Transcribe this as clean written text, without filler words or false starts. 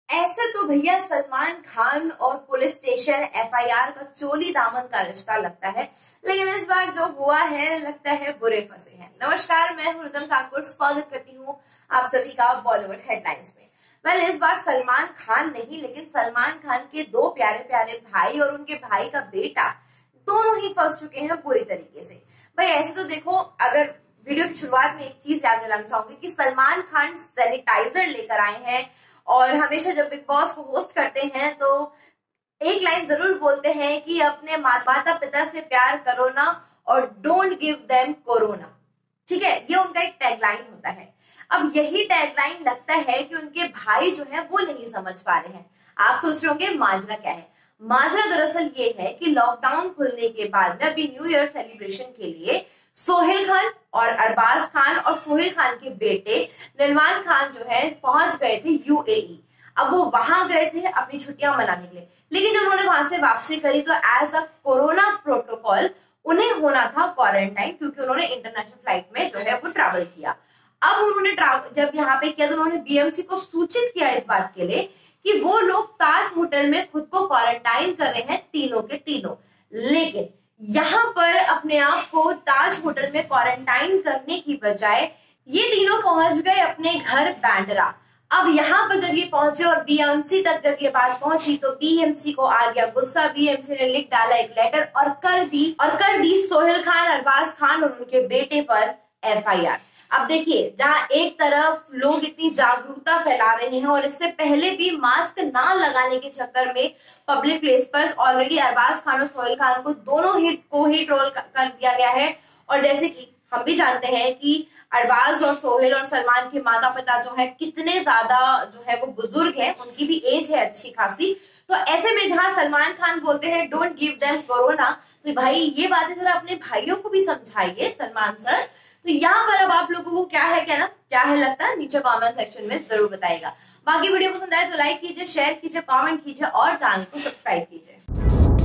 ऐसे तो भैया सलमान खान और पुलिस स्टेशन एफआईआर का चोली दामन का रिश्ता लगता है, लेकिन इस बार जो हुआ है लगता है बुरे फंसे हैं। नमस्कार, मैं हूं रुदम ठाकुर, स्वागत करती हूं आप सभी का बॉलीवुड हेडलाइंस में। वेल, इस बार सलमान खान नहीं, लेकिन सलमान खान के दो प्यारे प्यारे भाई और उनके भाई का बेटा दोनों ही फंस चुके हैं बुरी तरीके से। भाई ऐसे तो देखो, अगर वीडियो की शुरुआत में एक चीज याद दिलाना चाहूंगी कि सलमान खान सैनिटाइजर लेकर आए हैं और हमेशा जब बिग बॉस को होस्ट करते हैं तो एक लाइन जरूर बोलते हैं कि अपने माता पिता से प्यार करो ना और डोंट गिव देम कोरोना। ठीक है, ये उनका एक टैगलाइन होता है। अब यही टैगलाइन लगता है कि उनके भाई जो है वो नहीं समझ पा रहे हैं। आप सोच रहे होंगे माजरा क्या है। माजरा दरअसल ये है कि लॉकडाउन खुलने के बाद में अभी न्यू ईयर सेलिब्रेशन के लिए सोहेल खान और अरबाज खान और सोहेल खान के बेटे निलमान खान जो है पहुंच गए थे यूएई। अब वो वहां गए थे अपनी छुट्टियां मनाने के लिए, लेकिन जब उन्होंने वहां से वापसी करी तो एज अ कोरोना प्रोटोकॉल उन्हें होना था क्वारंटाइन, क्योंकि उन्होंने इंटरनेशनल फ्लाइट में जो है वो ट्रैवल किया। अब उन्होंने जब यहाँ पे किया तो उन्होंने बीएमसी को सूचित किया इस बात के लिए कि वो लोग ताज होटल में खुद को क्वारंटाइन कर रहे हैं, तीनों के तीनों। लेकिन यहाँ पर अपने आप को ताज होटल में क्वारंटाइन करने की बजाय ये तीनों पहुंच गए अपने घर बैंड्रा। अब यहाँ पर जब ये पहुंचे और बीएमसी तक जब ये बात पहुंची तो बीएमसी को आ गया गुस्सा। बीएमसी ने लिख डाला एक लेटर और कर दी सोहेल खान, अरबाज खान और उनके बेटे पर एफआईआर। अब देखिए, जहां एक तरफ लोग इतनी जागरूकता फैला रहे हैं और इससे पहले भी मास्क ना लगाने के चक्कर में पब्लिक प्लेस पर ऑलरेडी अरबाज खान और सोहेल खान को दोनों ही ट्रोल कर दिया गया है। और जैसे कि हम भी जानते हैं कि अरबाज और सोहेल और सलमान के माता पिता जो है कितने ज्यादा जो है वो बुजुर्ग हैं, उनकी भी एज है अच्छी खासी। तो ऐसे में जहां सलमान खान बोलते हैं डोंट गिव देम कोरोना, तो भाई ये बातें जरा अपने भाइयों को भी समझाइए सलमान सर। तो यहाँ पर अब आप लोगों को क्या है कहना, क्या है लगता है, नीचे कमेंट सेक्शन में जरूर बताइएगा। बाकी वीडियो पसंद आए तो लाइक कीजिए, शेयर कीजिए, कमेंट कीजिए और चैनल को सब्सक्राइब कीजिए।